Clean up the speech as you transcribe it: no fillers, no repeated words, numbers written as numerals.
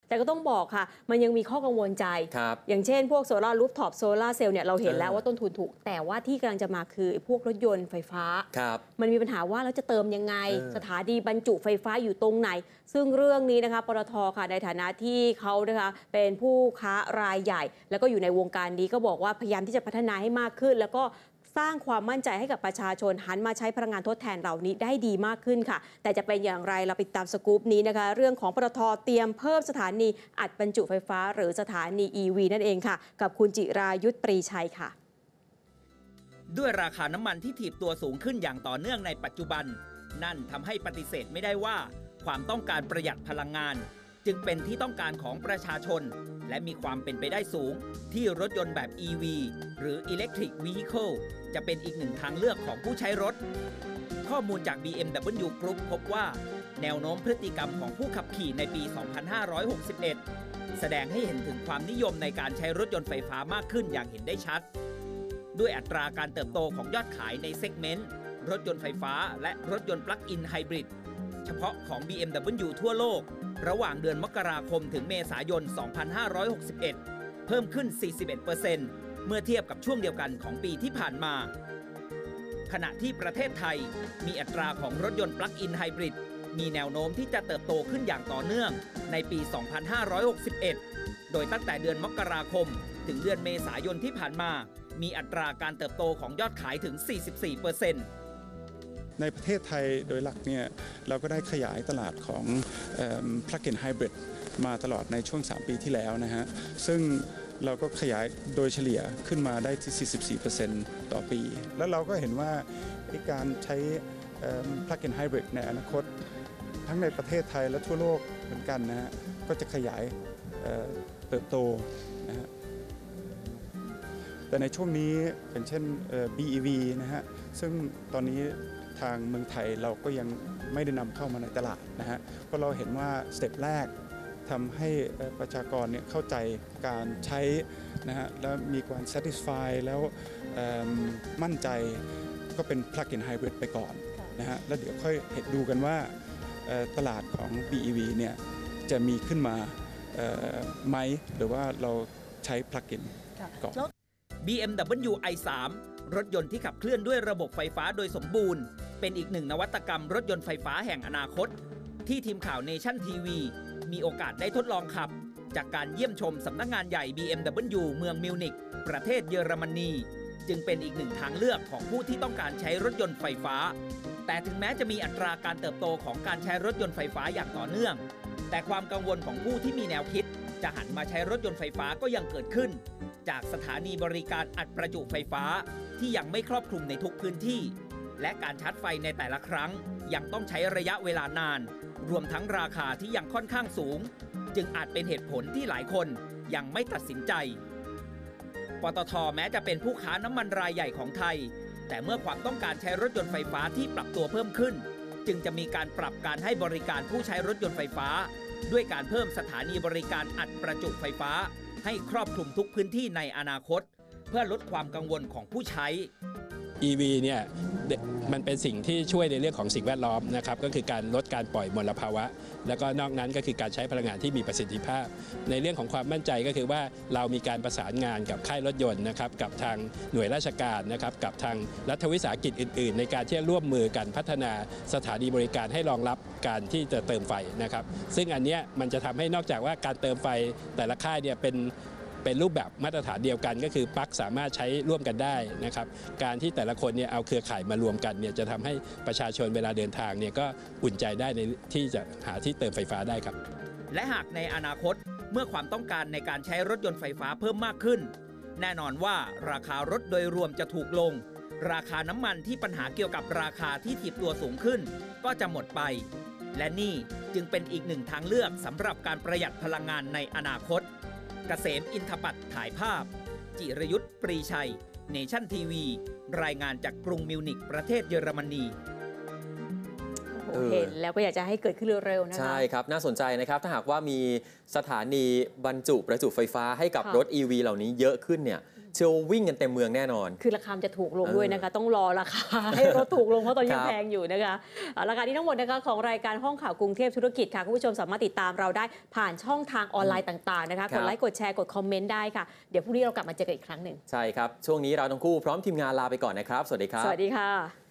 แต่ก็ต้องบอกค่ะมันยังมีข้อกังวลใจอย่างเช่นพวกโซลาร์รูฟท็อปโซลาร์เซลล์เนี่ยเราเห็นแล้วว่าต้นทุนถูกแต่ว่าที่กำลังจะมาคือพวกรถยนต์ไฟฟ้ามันมีปัญหาว่าเราจะเติมยังไงสถานีบรรจุไฟฟ้าอยู่ตรงไหนซึ่งเรื่องนี้นะคะปตท.ค่ะในฐานะที่เขานะคะเป็นผู้ค้ารายใหญ่แล้วก็อยู่ในวงการนี้ก็บอกว่าพยายามที่จะพัฒนาให้มากขึ้นแล้วก็สร้างความมั่นใจให้กับประชาชนหันมาใช้พลังงานทดแทนเหล่านี้ได้ดีมากขึ้นค่ะแต่จะเป็นอย่างไรเราไปตามสกู๊ปนี้นะคะเรื่องของปตท.เตรียมเพิ่มสถานีอัดบรรจุไฟฟ้าหรือสถานี EV นั่นเองค่ะกับคุณจิรายุทธปรีชัยค่ะด้วยราคาน้ำมันที่ถีบตัวสูงขึ้นอย่างต่อเนื่องในปัจจุบันนั่นทำให้ปฏิเสธไม่ได้ว่าความต้องการประหยัดพลังงานจึงเป็นที่ต้องการของประชาชนและมีความเป็นไปได้สูงที่รถยนต์แบบ EV หรือ Electric Vehicle จะเป็นอีกหนึ่งทางเลือกของผู้ใช้รถข้อมูลจาก BMW Group พบว่าแนวโน้มพฤติกรรมของผู้ขับขี่ในปี 2561 แสดงให้เห็นถึงความนิยมในการใช้รถยนต์ไฟฟ้ามากขึ้นอย่างเห็นได้ชัดด้วยอัตราการเติบโตของยอดขายในเซกเมนต์รถยนต์ไฟฟ้าและรถยนต์ปลั๊กอินไฮบริดเฉพาะของ BMW ทั่วโลกระหว่างเดือนมกราคมถึงเมษายน 2561 เพิ่มขึ้น 41% เมื่อเทียบกับช่วงเดียวกันของปีที่ผ่านมาขณะที่ประเทศไทยมีอัตราของรถยนต์ปลั๊กอินไฮบริดมีแนวโน้มที่จะเติบโตขึ้นอย่างต่อเนื่องในปี 2561 โดยตั้งแต่เดือนมกราคมถึงเดือนเมษายนที่ผ่านมามีอัตราการเติบโตของยอดขายถึง 44% ในประเทศไทยโดยหลักเนี่ยเราก็ได้ขยายตลาดของ Plug-in Hybrid มาตลอดในช่วง3 ปีที่แล้วนะฮะซึ่งเราก็ขยายโดยเฉลี่ยขึ้นมาได้ที่ 44% ต่อปีแล้วเราก็เห็นว่าการใช้ Plug-in Hybrid ในอนาคตทั้งในประเทศไทยและทั่วโลกเหมือนกันนะฮะก็จะขยายเติบโตนะฮะแต่ในช่วงนี้อย่างเช่น BEV นะฮะซึ่งตอนนี้ทางเมืองไทยเราก็ยังไม่ได้นำเข้ามาในตลาดนะฮะเพราะเราเห็นว่าสเต็ปแรกทำให้ประชากรเนี่ยเข้าใจการใช้นะฮะแล้วมีความ satisfy แล้วมั่นใจก็เป็น plug-in hybrid ไปก่อนนะฮะแล้วเดี๋ยวค่อยดูกันว่าตลาดของ BEV เนี่ยจะมีขึ้นมาไหมหรือว่าเราใช้ plug-in ก่อน BMW i3 รถยนต์ที่ขับเคลื่อนด้วยระบบไฟฟ้าโดยสมบูรณ์เป็นอีกหนึ่งนวัตกรรมรถยนต์ไฟฟ้าแห่งอนาคตที่ทีมข่าวเนชั่นทีวีมีโอกาสได้ทดลองขับจากการเยี่ยมชมสำนักงานใหญ่ BMW เมืองมิวนิกประเทศเยอรมนีจึงเป็นอีกหนึ่งทางเลือกของผู้ที่ต้องการใช้รถยนต์ไฟฟ้าแต่ถึงแม้จะมีอัตราการเติบโตของการใช้รถยนต์ไฟฟ้าอย่างต่อเนื่องแต่ความกังวลของผู้ที่มีแนวคิดจะหันมาใช้รถยนต์ไฟฟ้าก็ยังเกิดขึ้นจากสถานีบริการอัดประจุไฟฟ้าที่ยังไม่ครอบคลุมในทุกพื้นที่และการชาร์จไฟในแต่ละครั้งยังต้องใช้ระยะเวลานานรวมทั้งราคาที่ยังค่อนข้างสูงจึงอาจเป็นเหตุผลที่หลายคนยังไม่ตัดสินใจปตท.แม้จะเป็นผู้ค้าน้ำมันรายใหญ่ของไทยแต่เมื่อความต้องการใช้รถยนต์ไฟฟ้าที่ปรับตัวเพิ่มขึ้นจึงจะมีการปรับการให้บริการผู้ใช้รถยนต์ไฟฟ้าด้วยการเพิ่มสถานีบริการอัดประจุไฟฟ้าให้ครอบคลุมทุกพื้นที่ในอนาคตเพื่อลดความกังวลของผู้ใช้ EV เนี่ยมันเป็นสิ่งที่ช่วยในเรื่องของสิ่งแวดล้อมนะครับก็คือการลดการปล่อยมลภาวะแล้วก็นอกนั้นก็คือการใช้พลังงานที่มีประสิทธิภาพในเรื่องของความมั่นใจก็คือว่าเรามีการประสานงานกับค่ายรถยนต์นะครับกับทางหน่วยราชการนะครับกับทางรัฐวิสาหกิจอื่นๆในการที่จะร่วมมือกันพัฒนาสถานีบริการให้รองรับการที่จะเติมไฟนะครับซึ่งอันนี้มันจะทำให้นอกจากว่าการเติมไฟแต่ละค่ายเนี่ยเป็นรูปแบบมาตรฐานเดียวกันก็คือปลั๊กสามารถใช้ร่วมกันได้นะครับการที่แต่ละคนเนี่ยเอาเครือข่ายมารวมกันเนี่ยจะทำให้ประชาชนเวลาเดินทางเนี่ยก็อุ่นใจได้ในที่จะหาที่เติมไฟฟ้าได้ครับและหากในอนาคตเมื่อความต้องการในการใช้รถยนต์ไฟฟ้าเพิ่มมากขึ้นแน่นอนว่าราคารถโดยรวมจะถูกลงราคาน้ำมันที่ปัญหาเกี่ยวกับราคาที่ถีบตัวสูงขึ้นก็จะหมดไปและนี่จึงเป็นอีกหนึ่งทางเลือกสำหรับการประหยัดพลังงานในอนาคตเกษมอินทปัตย์ถ่ายภาพจิรยุทธปรีชัยเนชั่นทีวีรายงานจากกรุงมิวนิกประเทศเยอรมนีเห็นแล้วก็อยากจะให้เกิดขึ้นเร็วๆนะคะใช่ครับน่าสนใจนะครับถ้าหากว่ามีสถานีบรรจุประจุไฟฟ้าให้กับรถ EV เหล่านี้เยอะขึ้นเนี่ยเชื่อว่าวิ่งกันเต็มเมืองแน่นอนคือราคาจะถูกลงด้วยนะคะต้องรอราคาให้รถถูกลงเพราะตอนนี้ยังแพงอยู่นะคะราคานี้ทั้งหมดนะคะของรายการห้องข่าวกรุงเทพธุรกิจค่ะคุณผู้ชมสามารถติดตามเราได้ผ่านช่องทางออนไลน์ต่างๆนะคะกดไลค์กดแชร์กดคอมเมนต์ได้ค่ะเดี๋ยวพรุ่งนี้เรากลับมาเจอกันอีกครั้งหนึ่งใช่ครับช่วงนี้เราทั้งคู่พร้อมทีมงานลาไปก่อนนะครับสวัสดีครับสวัสดีค่ะ